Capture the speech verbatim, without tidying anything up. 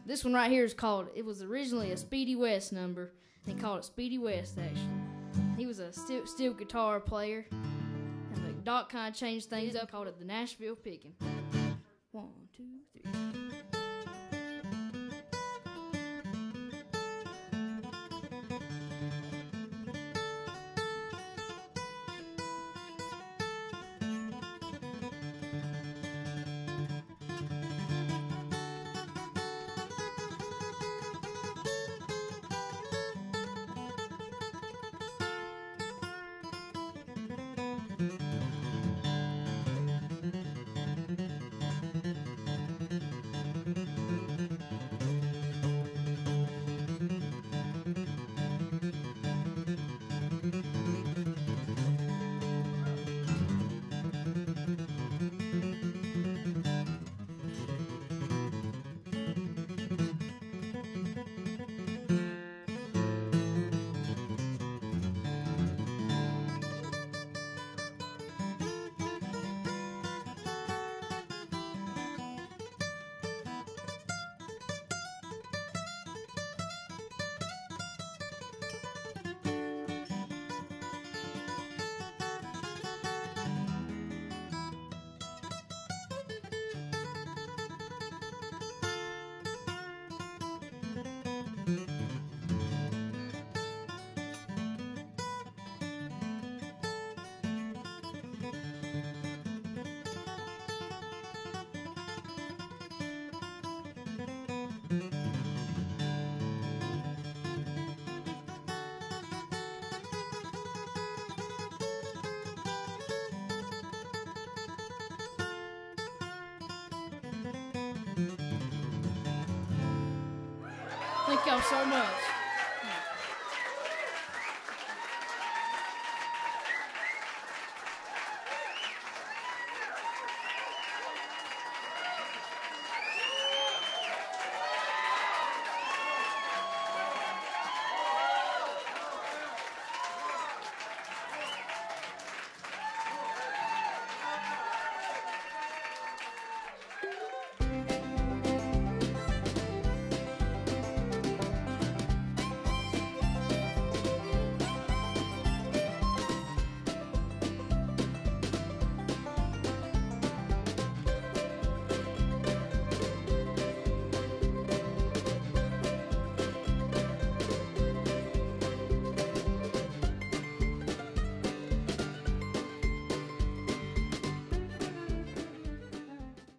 this one right here is called, it was originally a Speedy West number. They called it Speedy West, actually. He was a steel, steel guitar player. And the Doc kind of changed things up, called it the Nashville Pickin. One, two, three. Thank y'all so much.